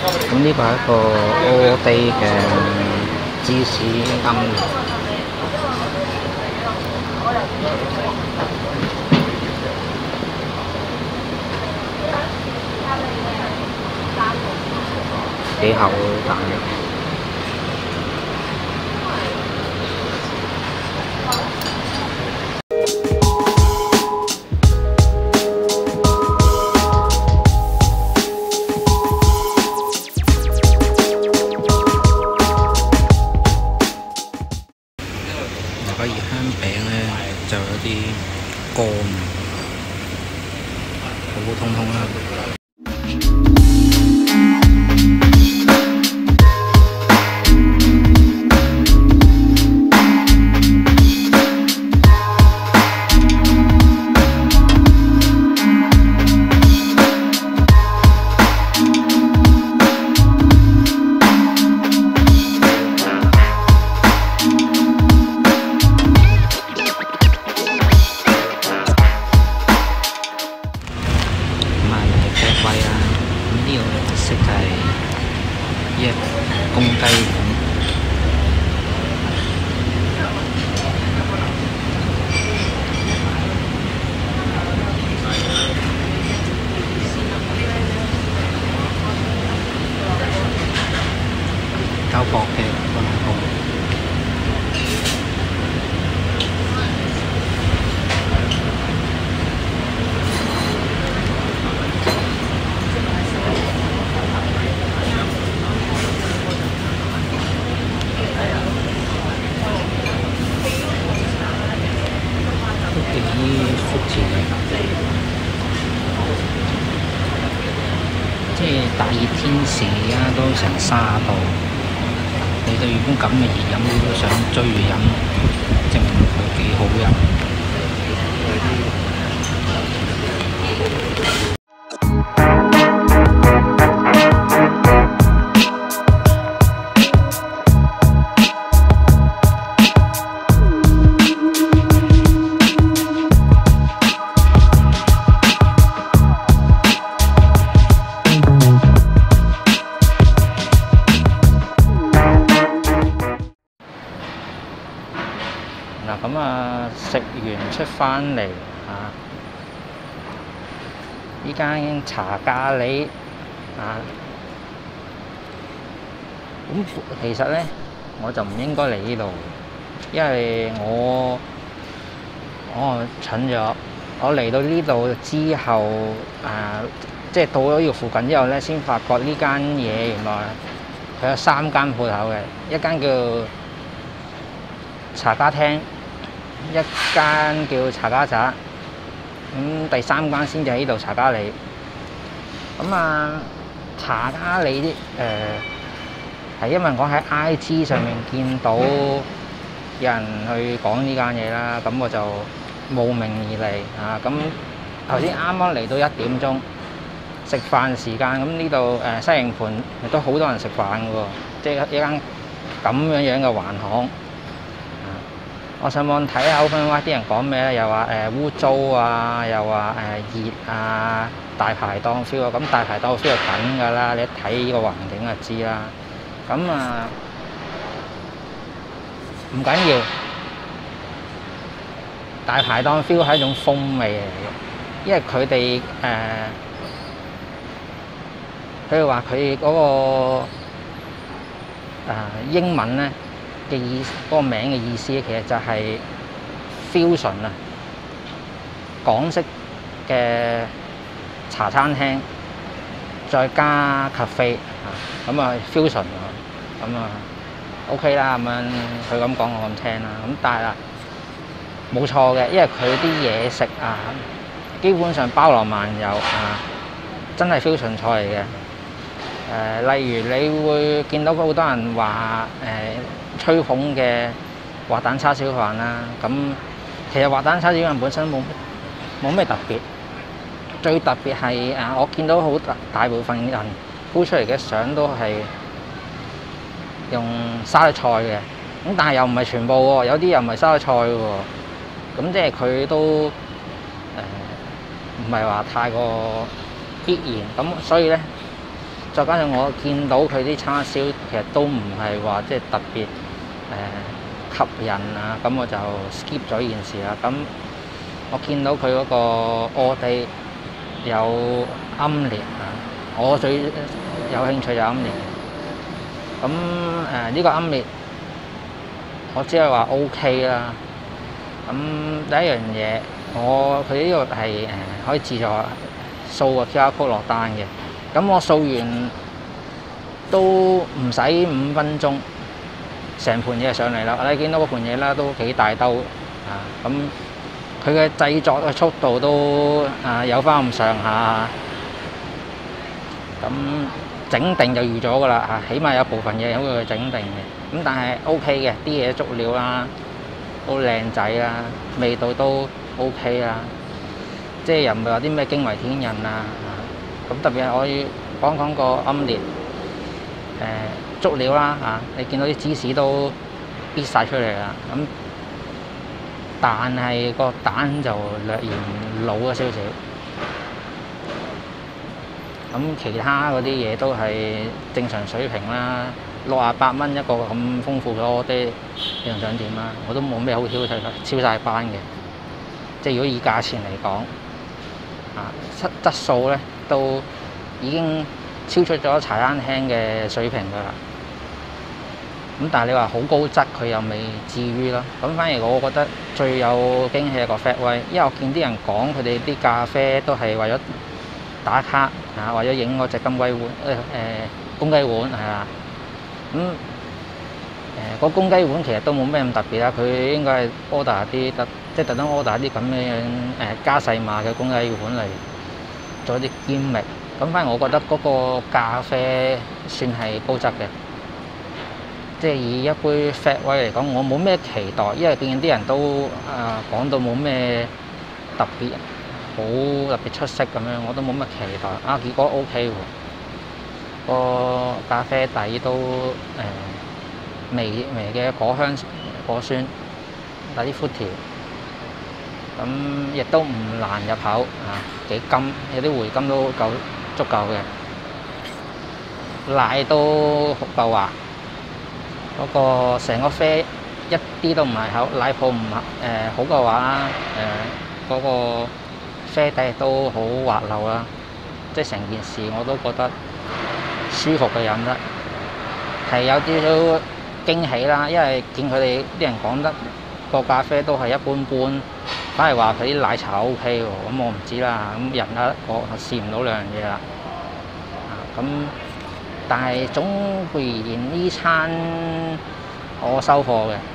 咁呢個係一個 all day 嘅芝士庵嚟，幾厚蛋。嗱，個熱香餅咧就有啲乾，普普通通啦。呢個色就係一公雞咁，膠薄嘅溫控。福字嘅，即係大熱天時而家都成30度，你對於咁嘅熱飲你都想追住飲，證明佢幾好飲。嗱咁啊，食完出返嚟啊，呢間茶咖喱啊，咁其實咧我就唔應該嚟呢度，因為我蠢咗，我嚟到呢度之後即係到咗呢個附近之後咧，先發覺呢間嘢原來佢有3間鋪頭嘅，一間叫茶家廳，一間叫茶家宅，咁第3間先至喺呢度茶咖喱。咁茶咖喱啲係因為我喺 IG 上面見到有人去講呢間嘢啦，咁我就慕名而嚟咁頭先啱啱嚟到1點鐘食飯時間，咁呢度西營盤亦都好多人食飯嘅喎，即係一間咁樣嘅橫巷。我上網睇下 OpenRice 啲人講咩咧，又話污糟啊，又話熱啊，大排檔 feel 啊，咁大排檔 feel 係緊㗎啦，你一睇呢個環境就知啦。咁唔緊要，大排檔 feel 係一種風味嚟嘅，因為佢哋話佢嗰個英文咧嘅嗰個名嘅意思，其實就係 fusion 啊，港式嘅茶餐廳再加 cafe 咁fusion 咁OK 啦，咁樣佢咁講我咁聽啦。咁但係冇錯嘅，因為佢啲嘢食基本上包羅萬有真係 fusion 菜嚟嘅。例如你會見到好多人話吹捧嘅滑蛋叉燒飯啦，咁其實滑蛋叉燒飯本身冇咩特別，最特別係我見到好大部分人 po 出嚟嘅相都係用沙律菜嘅，咁但係又唔係全部喎，有啲又唔係沙律菜喎，咁即係佢都唔係話太過必然，咁所以咧再加上我見到佢啲叉燒其實都唔係話即係特別吸引啊，咁我就 skip 咗呢件事啦。咁我見到佢嗰個蚵嗲有奄列啊，我最有興趣就奄列。咁呢個奄列我只係話 OK 啦。咁第一樣嘢，佢呢個係可以自助掃個 QR code 落單嘅。咁我掃完都唔使5分鐘，成盤嘢上嚟啦。你見到嗰盤嘢啦，都幾大兜啊！咁佢嘅製作嘅速度都有翻咁上下。咁整定就預咗噶啦嚇，起碼有部分嘢會佢整定嘅。咁但係 OK 嘅，啲嘢足料啦，都靚仔啦，味道都 OK 啦，即係又唔係話啲咩驚為天人啊。咁特別係我要講個奄列足料啦嚇，你見到啲芝士都逼晒出嚟啦。咁但係個蛋就略嫌老咗少少。咁其他嗰啲嘢都係正常水平啦，68蚊一個咁豐富嘅蚵嗲，你仲想點啊？我都冇咩好超晒班嘅，即係如果以價錢嚟講，質素咧都已經超出咗茶餐廳嘅水平㗎啦。咁但係你話好高質，佢又未至於咯。咁反而我覺得最有驚喜係個 Fat White，因為我見啲人講佢哋啲咖啡都係為咗打卡為咗影嗰隻金龜碗公雞碗係啦。咁個公雞碗其實都冇咩咁特別啦，佢應該係 order 啲即係特登 order 啲咁樣加細碼嘅公雞碗嚟做啲兼味。咁反而我覺得嗰個咖啡算係高質嘅，即係以一杯 Fat White嚟講，我冇咩期待，因為見啲人都講到冇咩特別。好特別出色咁樣，我都冇乜期待啊！結果 OK 喎，個咖啡底都微微嘅果香果酸，有啲 fruity，咁亦都唔難入口幾甘，有啲回甘都足夠嘅，奶都夠滑，嗰個成個啡一啲都唔係口，奶泡唔好嘅話啦，嗰個啡底都好滑溜啦，即係成件事我都覺得舒服嘅飲得，係有啲少驚喜啦。因為見佢哋啲人講得個咖啡都係一般般，反而話佢啲奶茶 OK 喎，咁我唔知啦。咁人我試唔到兩樣嘢啦。咁但係總括而言，呢餐我收貨嘅，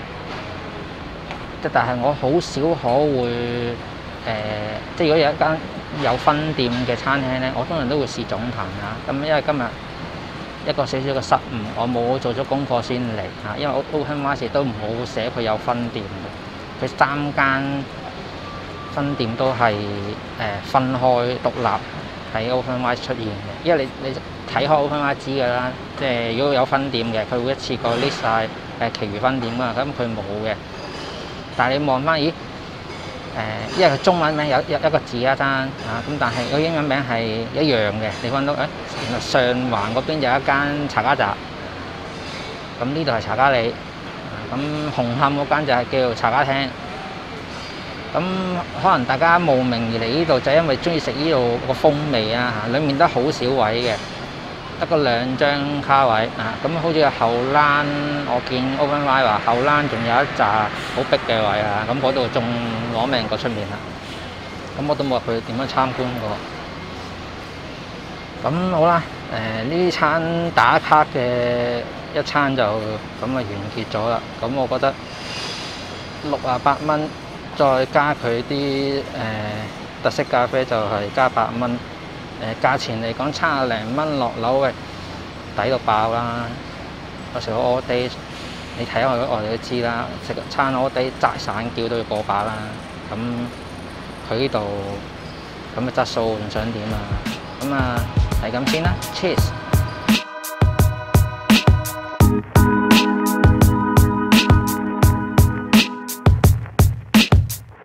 但係我好少可會。即係如果有一間有分店嘅餐廳咧，我通常都會試總壇啊。咁因為今日一個少少嘅失誤，我冇做咗功課先嚟嚇。因為 OpenRice 都冇寫佢有分店嘅，佢3間分店都係分開獨立喺 OpenRice 出現嘅。因為你睇開 OpenRice 知㗎啦，即係如果有分店嘅，佢會一次過 list 晒其餘分店啊。咁佢冇嘅，但係你望翻，咦？因為佢中文名有一個字一單咁但係個英文名係一樣嘅。你揾到原來上環嗰邊有一間茶家宅，咁呢度係茶加里，咁紅磡嗰間就係叫做茶家廳。咁可能大家慕名而嚟呢度，就因為中意食呢度個風味啊嚇，裡面得好少位嘅，得個2張卡位咁好似後欄，我見 OpenRice 話後欄仲有一紮好逼嘅位咁嗰度仲攞命過出面啦。咁我都冇入去點樣參觀過。咁好啦，呢餐打卡嘅一餐就咁完結咗啦。咁我覺得68蚊，再加佢啲特色咖啡就係加8蚊。價錢嚟講差零蚊落樓嘅，抵到爆啦！有時我哋你睇下我哋都知啦，食餐我哋齋散叫都要過百啦。咁佢呢度咁嘅質素仲想點啊？咁係咁先啦 ，Cheers！